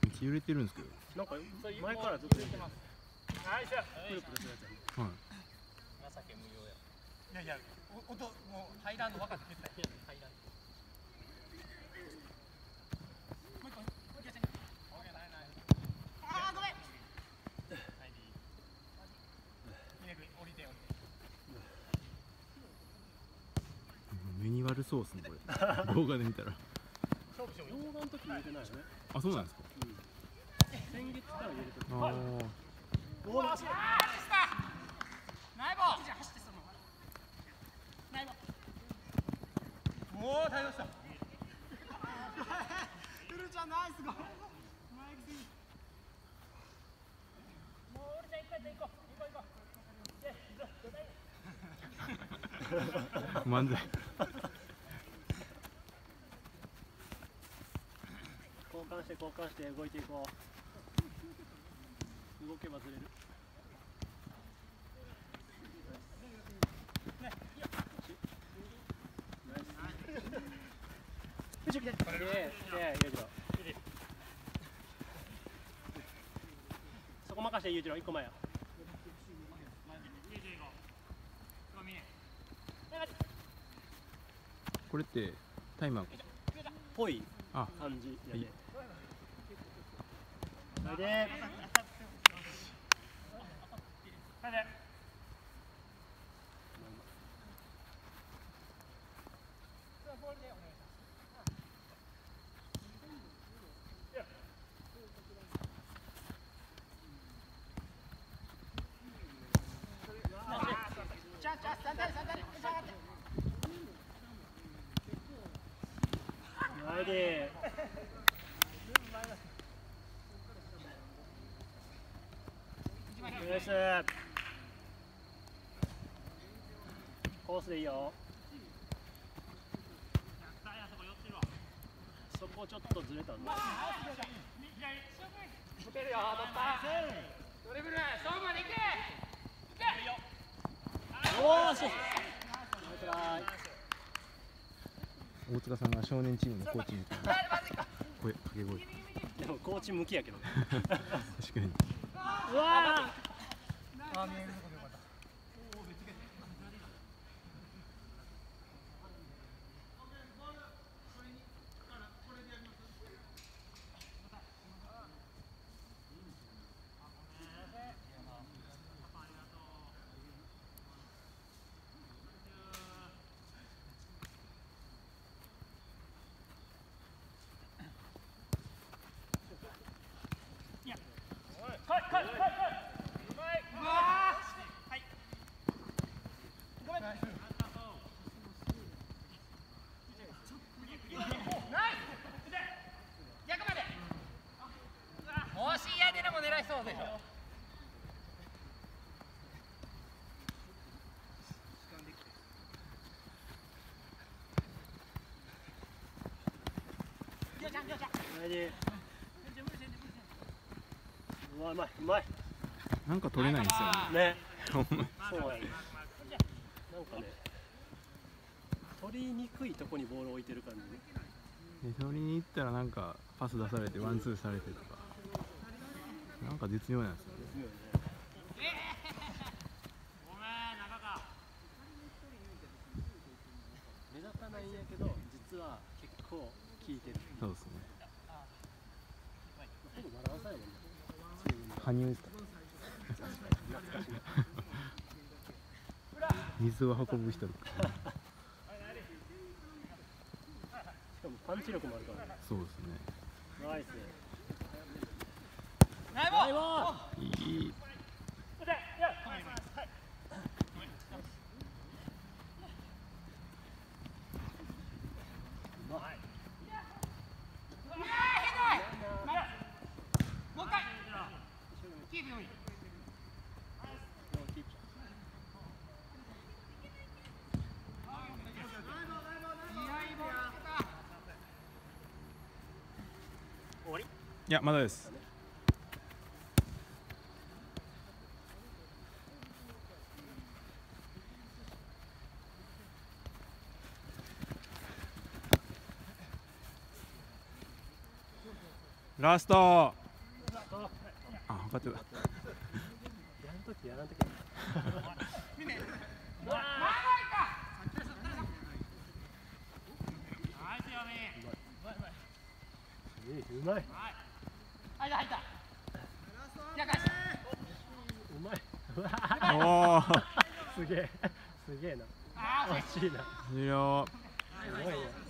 ち揺れてるんですけど。 なんか前からずっと揺れてます。ナイス。プルプルするやつ。 はい。 情け無用や。 いやいや、音もう入らんの分かってた。入らん。もう一個。ああごめん。降りて。 目に悪そうですねこれ。動画で見たら。 動画の時入れてないよね。 あ、そうなんですか。 先月から入れてる。 ああ。 おー、走った。ナイボ。走ってその。ナイボ。おお、対応した。フルちゃんナイスゴー。もう俺ちゃん一回で行こう。 漫才。 交換して動いていこう。動けばずれる。ね、いいよ。ナイス。そこ任せて裕次郎1個前や。 これってタイマーぽいあ感じやね。それで。コースでいいよ。そこちょっとずれたんだ。打てるよ、取った。ドリブル、勝負まで行け。おーし。 大塚さんが少年チームのコーチみたいな声掛け声。 でもコーチ向きやけどね。 確かに。 うわー。あ、見えるとこでよかった。うわ、うまい、うまい。 なんか取れないんですよね。 ね。そうやね。なんかね、取りにくいとこにボールを置いてる感じね。 で取りに行ったらなんかパス出されてワンツーされてとか、なんか絶妙なんですよね。 目立たないんやけど、実は結構効いてる。 そうですね。 ほぼバランスやもんね。 羽生ですか。水を運ぶ人とか。 しかもパンチ力もあるからね。 そうですね。 ナイス。 ナイボー。 いい。いや、まだです。 ラスト。あ、分かってた。 やんときやらんとき。うまい。 入った。 うまい。 おお。 すげえな。惜しいな。 終了。 すごいね。